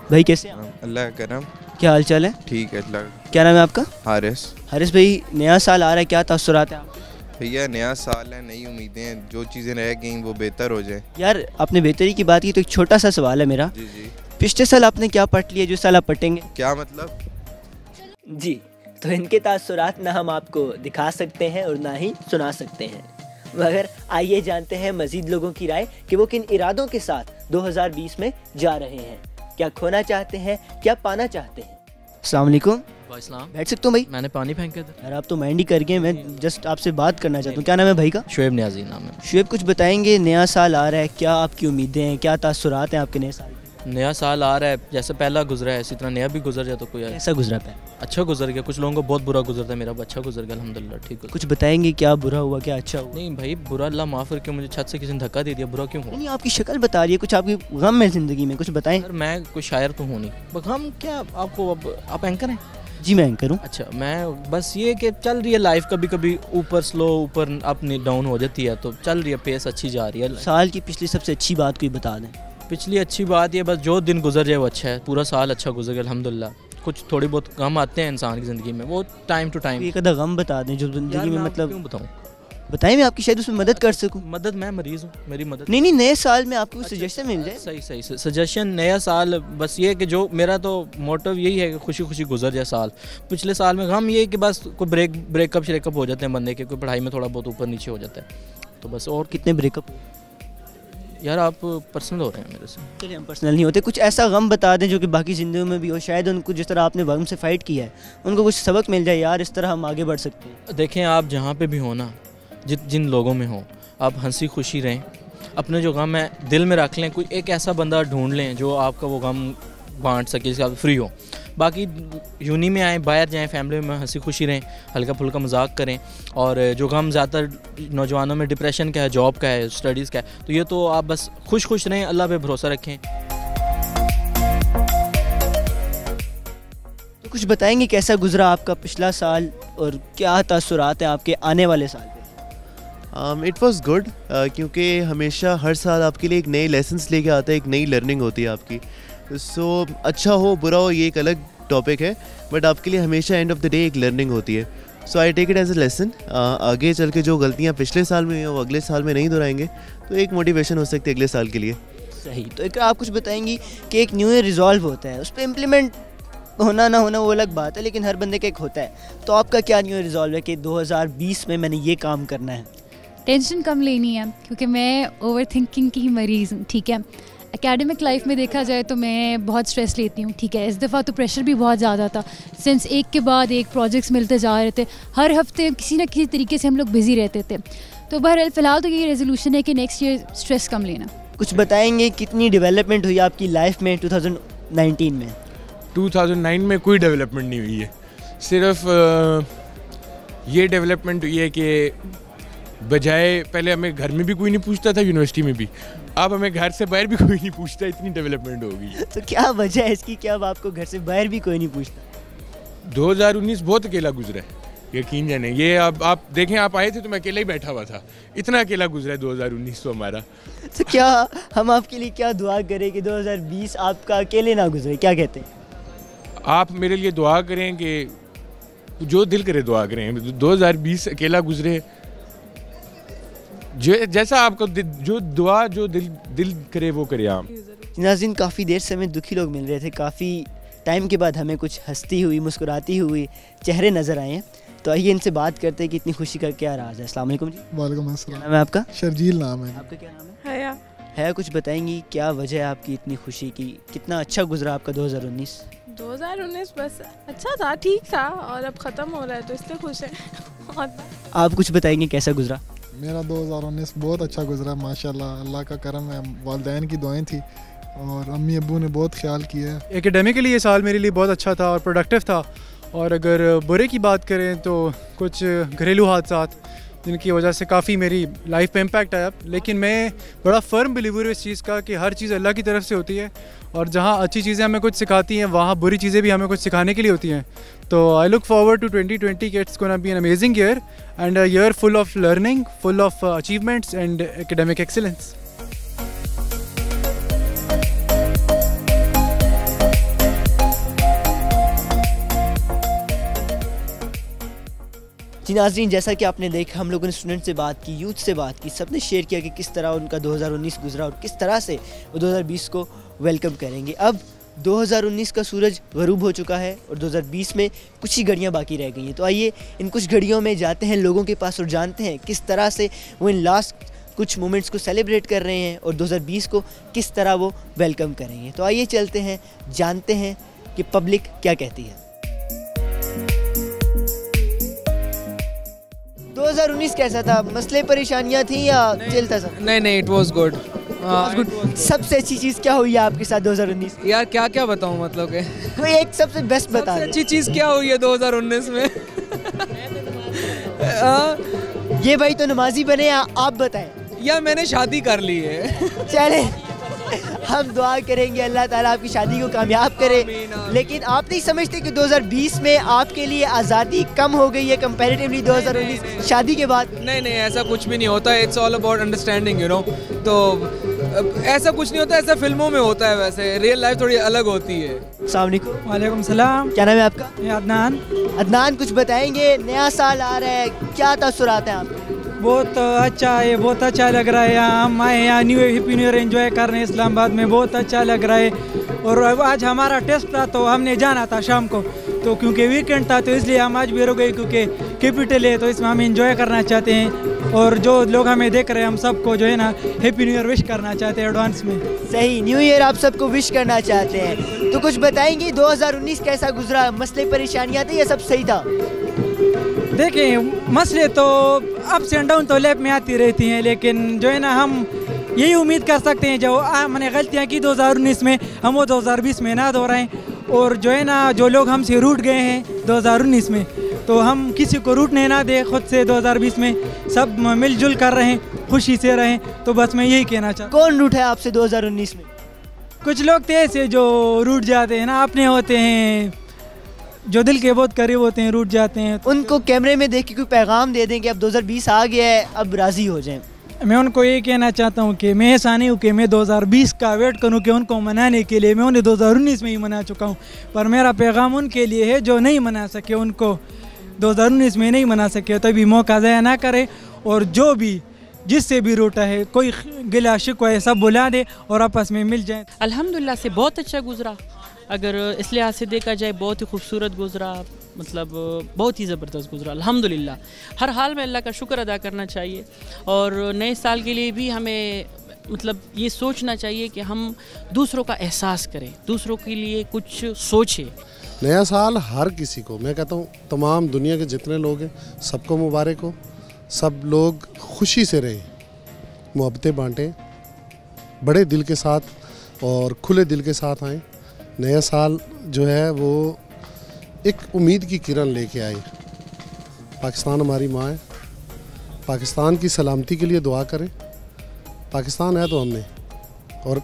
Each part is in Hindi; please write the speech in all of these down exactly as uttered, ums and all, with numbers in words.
भाई कैसे हैं? अल्लाह का करम। क्या हाल चाल है? ठीक है अल्लाह। क्या नाम है आपका? हारिस। हारिस भाई, नया साल आ रहा है, क्या तासुरात है आपके? भैया नया साल है, नई उम्मीदें हैं, जो चीज़ें रह गई वो बेहतर हो जाए। यार आपने बेहतरी की बात की तो एक छोटा सा सवाल है मेरा। जी जी। पिछले साल आपने क्या पढ़ लिया जो साल आप पढ़ेंगे? क्या मतलब? जी, तो इनके तासुरात ना हम आपको दिखा सकते हैं और ना ही सुना सकते हैं, मगर आइए जानते हैं मजीद लोगों की राय कि वो किन इरादों के साथ दो हज़ार बीस में जा रहे हैं। क्या खोना चाहते हैं, क्या पाना चाहते हैं? अस्सलाम वालेकुम। वालेकुम। बैठ सकता हूँ भाई? मैंने पानी फेंका था यार आप तो माइंड ही कर गए, मैं जस्ट आपसे बात करना चाहता हूँ। क्या नाम है भाई का? शुएब न्याजी नाम है। शुएब, कुछ बताएंगे, नया साल आ रहा है, क्या आपकी उम्मीदें हैं, क्या तासुरात हैं आपके नए साल? नया साल आ रहा है, जैसे पहला गुजरा है इसी तरह नया भी गुजर जाए तो कोई कैसा गुजरा है? अच्छा गुजर गया। कुछ लोगों को बहुत बुरा गुजरता है, मेरा अच्छा गुजर गया अल्हम्दुलिल्लाह। ठीक है, कुछ बताएंगे क्या बुरा हुआ क्या अच्छा हुआ? नहीं भाई, बुरा अल्लाह माफ़ करके मुझे छत से किसी ने धक्का दे दिया, बुरा क्यों हो? नहीं, आपकी शक्ल बता रही है, कुछ आपकी गम है ज़िंदगी में, कुछ बताएं। सर मैं कोई शायर तो हूँ नहीं, हम क्या आपको, अब आप एंकर हैं? जी मैं एंकर हूँ। अच्छा, मैं बस ये कि चल रही है लाइफ, कभी कभी ऊपर स्लो ऊपर अप डाउन हो जाती है, तो चल रही है, पेस अच्छी जा रही है। साल की पिछली सबसे अच्छी बात कोई बता दें। पिछली अच्छी बात ये बस जो दिन गुजर जाए वो अच्छा है, पूरा साल अच्छा गुजर गया अल्हम्दुलिल्लाह। कुछ थोड़ी बहुत गम आते हैं इंसान की ज़िंदगी में, वो टाइम टू टाइम। एक आधा गम बता दें जो ज़िंदगी में, मतलब क्यों बताऊँ? बताएं, मैं आपकी शायद उसमें मदद कर सकूं। मदद, मैं मरीज़ हूँ, मेरी मदद। नहीं नहीं, नए साल में आपको कुछ सजेशन मिल जाए। सही सही सजेशन, नया साल बस ये कि जो मेरा तो मोटिव यही है कि खुशी खुशी गुजर जाए साल। पिछले साल में हम ये कि बस कोई ब्रेक ब्रेकअप श्रेकअप हो जाते हैं बंदे के, कोई पढ़ाई में थोड़ा बहुत ऊपर नीचे हो जाता है, तो बस। और कितने ब्रेकअप? यार आप पर्सनल हो रहे हैं मेरे से। चलिए हम पर्सनल नहीं होते, कुछ ऐसा गम बता दें जो कि बाकी ज़िंदगी में भी हो, शायद उनको जिस तरह आपने गम से फ़ाइट किया है उनको कुछ सबक मिल जाए, यार इस तरह हम आगे बढ़ सकते हैं। देखें, आप जहाँ पे भी हो ना, जित जिन लोगों में हो, आप हंसी खुशी रहें, अपने जो गम है दिल में रख लें, कोई एक ऐसा बंदा ढूंढ लें जो आपका वो गम बांट सके, जिसका फ्री हो। बाकी यूनी में आएँ, बाहर जाएँ, फैमिली में हंसी खुशी रहें, हल्का फुल्का मजाक करें। और जो गम ज़्यादातर नौजवानों में डिप्रेशन का है, जॉब का है, स्टडीज़ का है, तो ये तो आप बस खुश खुश रहें, अल्लाह पे भरोसा रखें। तो कुछ बताएंगे कैसा गुजरा आपका पिछला साल और क्या तासुरात हैं आपके आने वाले साल पे? इट वॉज़ गुड, क्योंकि हमेशा हर साल आपके लिए एक नए लेसन्स लेके आता है, एक नई लर्निंग होती है आपकी। सो so, अच्छा हो बुरा हो ये एक अलग टॉपिक है, बट आपके लिए हमेशा एंड ऑफ द डे एक लर्निंग होती है। So I take it as a lesson. आगे चल के जो गलतियाँ पिछले साल में हुई वो अगले साल में नहीं दोहराएंगे, तो एक मोटिवेशन हो सकती है अगले साल के लिए। सही। तो एक आप कुछ बताएंगी कि एक न्यू ईयर रिजॉल्व होता है, उस पर इम्प्लीमेंट होना ना होना वो अलग बात है, लेकिन हर बंदे का एक होता है। तो आपका क्या न्यू ईयर रिजॉल्व है कि दो हज़ार बीस में मैंने ये काम करना है? टेंशन कम लेनी है, क्योंकि मैं ओवर थिंकिंग की मरीज़ हूँ। ठीक है, एकेडमिक लाइफ में देखा जाए तो मैं बहुत स्ट्रेस लेती हूँ। ठीक है, इस दफ़ा तो प्रेशर भी बहुत ज़्यादा था, सिंस एक के बाद एक प्रोजेक्ट्स मिलते जा रहे थे, हर हफ्ते किसी न किसी तरीके से हम लोग बिज़ी रहते थे। तो बहरहाल फ़िलहाल तो ये रेजोल्यूशन है कि नेक्स्ट ईयर स्ट्रेस कम लेना। कुछ बताएंगे कितनी डेवलपमेंट हुई आपकी लाइफ में टू थाउजेंड नाइनटीन में? टू थाउजेंड नाइन में कोई डेवलपमेंट नहीं हुई है, सिर्फ ये डेवलपमेंट हुई है कि बजाय पहले हमें घर में भी कोई नहीं पूछता था, यूनिवर्सिटी में भी, अब हमें घर से बाहर भी कोई नहीं पूछता, इतनी डेवलपमेंट हो गई। तो क्या वजह है इसकी, क्या अब आपको घर से बाहर भी कोई नहीं पूछता? दो हज़ार उन्नीस बहुत अकेला गुजरा है, यकीन जाने। ये अब आप देखें, आप आए थे तो मैं अकेला ही बैठा हुआ था, इतना अकेला गुजरा है दो हज़ार उन्नीस तो हमारा। तो क्या हम आपके लिए क्या दुआ करें कि दो हज़ार बीस आपका अकेले ना गुजरे, क्या कहते हैं? आप मेरे लिए दुआ करें कि जो दिल करे दुआ करें, दो हज़ार बीस अकेला गुजरे, जो जैसा आपको जो दुआ जो दिल दिल करे वो करे आप। नाज़रीन, काफ़ी देर से हमें दुखी लोग मिल रहे थे, काफ़ी टाइम के बाद हमें कुछ हंसती हुई मुस्कुराती हुई चेहरे नज़र आए हैं, तो आइए इनसे बात करते हैं कि इतनी खुशी का क्या राज है। अस्सलाम वालेकुम जी। वालेकुम अस्सलाम। नाम है आपका? शर्जील नाम है। आपका क्या नाम है? हया। हया, कुछ बताएंगी क्या वजह है आपकी इतनी खुशी की, कितना अच्छा गुजरा आपका दो हज़ार उन्नीस? दो हज़ार उन्नीस बस अच्छा था, ठीक था, और अब ख़त्म हो रहा है तो इसलिए खुश है। आप कुछ बताएंगे कैसा गुजरा? मेरा दो हज़ार उन्नीस बहुत अच्छा गुजरा माशाल्लाह, अल्लाह का करम है, वालिदैन की दुआएं थी और अम्मी अब्बू ने बहुत ख्याल किया है। एकेडमिकली ये साल मेरे लिए बहुत अच्छा था और प्रोडक्टिव था, और अगर बुरे की बात करें तो कुछ घरेलू हादसात जिनकी वजह से काफ़ी मेरी लाइफ पे इम्पैक्ट आया, लेकिन मैं बड़ा फर्म बिलीवर हूँ इस चीज़ का कि हर चीज़ अल्लाह की तरफ से होती है, और जहाँ अच्छी चीज़ें हमें कुछ सिखाती हैं वहाँ बुरी चीज़ें भी हमें कुछ सिखाने के लिए होती हैं। तो I look forward to twenty twenty कि it's gonna be an amazing year and a year full of learning, full of achievements and academic excellence. जी नाज़रीन, जैसा कि आपने देखा, हम लोगों ने स्टूडेंट से बात की, यूथ से बात की, सबने शेयर किया कि किस तरह उनका दो हज़ार उन्नीस गुजरा और किस तरह से वो दो हज़ार बीस को वेलकम करेंगे। अब दो हज़ार उन्नीस का सूरज गरूब हो चुका है और दो हज़ार बीस में कुछ ही घड़ियां बाकी रह गई हैं। तो आइए इन कुछ घड़ियों में जाते हैं लोगों के पास और जानते हैं किस तरह से वो इन लास्ट कुछ मोमेंट्स को सेलिब्रेट कर रहे हैं और दो हज़ार बीस को किस तरह वो वेलकम करेंगे। तो आइए चलते हैं, जानते हैं कि पब्लिक क्या कहती है। दो हज़ार उन्नीस कैसा था? मसले परेशानियां थी या चलता था? नहीं नहीं, इट वाज गुड। सबसे अच्छी चीज़ क्या हुई है आपके साथ दो हज़ार उन्नीस? यार क्या क्या बताऊं, मतलब के कोई एक सबसे बेस्ट बता सबसे दें। अच्छी चीज़ क्या हुई है दो हज़ार उन्नीस में? आ, ये भाई तो नमाजी बने, आ, आप बताएं। या मैंने शादी कर ली है। चले हम दुआ करेंगे अल्लाह ताला आपकी शादी को कामयाब करे। लेकिन आप नहीं समझते कि दो हज़ार बीस में आपके लिए आज़ादी कम हो गई है कंपैरेटिवली दो हज़ार उन्नीस शादी के बाद? नहीं नहीं, ऐसा कुछ भी नहीं होता। It's all about understanding, you know. तो ऐसा कुछ नहीं होता, ऐसा फिल्मों में होता है, वैसे रियल लाइफ थोड़ी अलग होती है। अस्सलाम वालेकुम। वालेकुम सलाम। क्या नाम है आपका? अदनान। अदनान, कुछ बताएंगे, नया साल आ रहा है, क्या तासुरात हैं आपके? बहुत अच्छा है, बहुत अच्छा लग रहा है। यहाँ हम आए यहाँ new happy new year enjoy कर रहे हैं इस्लामाबाद में, बहुत अच्छा लग रहा है। और आज हमारा टेस्ट था तो हमने जाना था शाम को, तो क्योंकि वीकेंड था तो इसलिए हम आज भी रुक गए, क्योंकि कैपिटल है तो इसमें हम एंजॉय करना चाहते हैं। और जो लोग हमें देख रहे हैं, हम सबको जो है ना हैप्पी न्यू ईयर विश करना चाहते हैं एडवांस में। सही, न्यू ईयर आप सबको विश करना चाहते हैं। तो कुछ बताएंगे दो हज़ार उन्नीस कैसा गुजरा? मसले परेशानियाँ थी या सब सही था? देखिए, मसले तो अप्स एंड डाउन तो लाइफ में आती रहती हैं, लेकिन जो है ना हम यही उम्मीद कर सकते हैं जो हमने गलतियाँ की दो हज़ार उन्नीस में, हम वो दो हज़ार बीस में ना दोहराएं। और जो है ना जो लोग हमसे रूठ गए हैं दो हज़ार उन्नीस में, तो हम किसी को रूठने ना दें खुद से। दो हज़ार बीस में सब मिलजुल कर रहें, खुशी से रहें। तो बस मैं यही कहना चाहता हूँ। कौन रूठा है आपसे दो हज़ार उन्नीस में? कुछ लोग थे ऐसे जो रूठ जाते हैं ना, अपने होते हैं जो दिल के बहुत करीब होते हैं, रूठ जाते हैं। उनको कैमरे में देख के कोई पैगाम दे दें कि अब दो हज़ार बीस आ गया है, अब राज़ी हो जाएं। मैं उनको ये कहना चाहता हूँ कि मैं ऐसा नहीं हूँ कि मैं दो हज़ार बीस का वेट करूँ कि उनको मनाने के लिए। मैं उन्हें दो हज़ार उन्नीस में ही मना चुका हूँ, पर मेरा पैगाम उनके लिए है जो नहीं मना सके, उनको दो हज़ार उन्नीस में नहीं मना सके तो भी मौका ज़ाया ना करे। और जो भी जिससे भी रूठा है, कोई गिला शिकवा है, सब बुला दे और आपस में मिल जाए। अल्हम्दुलिल्लाह से बहुत अच्छा गुजरा। अगर इस लिहाज से देखा जाए बहुत ही खूबसूरत गुजरा, मतलब बहुत ही ज़बरदस्त गुजरा अल्हम्दुलिल्लाह। हर हाल में अल्लाह का शुक्र अदा करना चाहिए। और नए साल के लिए भी हमें मतलब ये सोचना चाहिए कि हम दूसरों का एहसास करें, दूसरों के लिए कुछ सोचें। नया साल हर किसी को, मैं कहता हूँ तमाम दुनिया के जितने लोग हैं सबको मुबारक हो। सब लोग खुशी से रहें, मोहब्बतें बांटें, बड़े दिल के साथ और खुले दिल के साथ आएँ। नया साल जो है वो एक उम्मीद की किरण लेके आई। पाकिस्तान हमारी माँ है, पाकिस्तान की सलामती के लिए दुआ करें। पाकिस्तान है तो हमने, और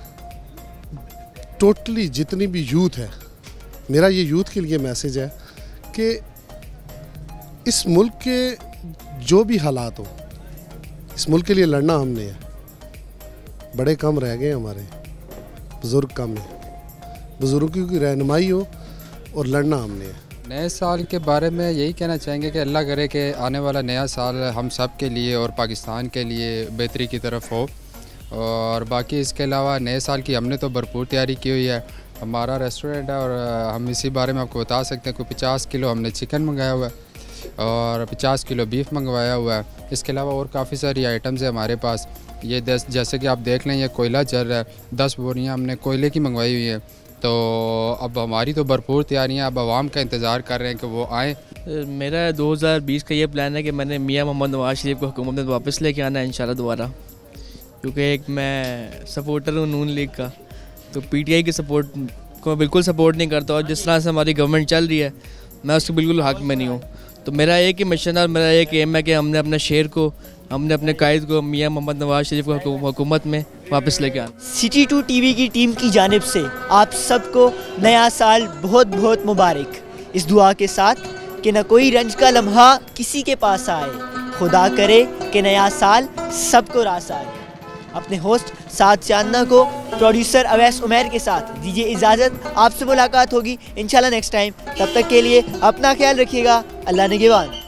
टोटली जितनी भी यूथ है, मेरा ये यूथ के लिए मैसेज है कि इस मुल्क के जो भी हालात हो, इस मुल्क के लिए लड़ना हमने है। बड़े कम रह गए हमारे, बुज़ुर्ग कम है, बुज़ुर्गों की रहनुमाई हो और लड़ना हमने है। नए साल के बारे में यही कहना चाहेंगे कि अल्लाह करे कि आने वाला नया साल हम सब के लिए और पाकिस्तान के लिए बेहतरी की तरफ हो। और बाकी इसके अलावा नए साल की हमने तो भरपूर तैयारी की हुई है। हमारा रेस्टोरेंट है और हम इसी बारे में आपको बता सकते हैं कि पचास किलो हमने चिकन मंगाया हुआ है और पचास किलो बीफ मंगवाया हुआ है। इसके अलावा और काफ़ी सारी आइटम्स है हमारे पास। ये दस, जैसे कि आप देख लें, ये कोयला जल रहा है, दस बोरियाँ हमने कोयले की मंगवाई हुई है। तो अब हमारी तो भरपूर तैयारियां, अब आवाम का इंतज़ार कर रहे हैं कि वो आएँ। मेरा दो हज़ार बीस का ये प्लान है कि मैंने मियाँ मोहम्मद नवाज शरीफ को हुकूमत में वापस लेके आना है इंशाल्लाह दोबारा, क्योंकि एक मैं सपोर्टर हूँ नून लीग का, तो पीटीआई के सपोर्ट को बिल्कुल सपोर्ट नहीं करता और जिस तरह से हमारी गवर्नमेंट चल रही है मैं उसके बिल्कुल हक में नहीं हूँ। तो मेरा एक ही मिशन और मेरा एक एम है कि हमने अपने शहर को, हमने अपने कायद को मियाँ मोहम्मद नवाज शरीफ को हुकूमत में वापस लेके आना। सिटी टू टीवी की टीम की जानिब से आप सबको नया साल बहुत बहुत मुबारक, इस दुआ के साथ कि न कोई रंज का लम्हा किसी के पास आए, खुदा करे कि नया साल सबको रास आए। अपने होस्ट साद चांदना को प्रोड्यूसर अवैस उमैर के साथ दीजिए इजाज़त। आपसे मुलाकात होगी इंशाल्लाह नेक्स्ट टाइम। तब तक के लिए अपना ख्याल रखिएगा। अल्लाह निगहबान।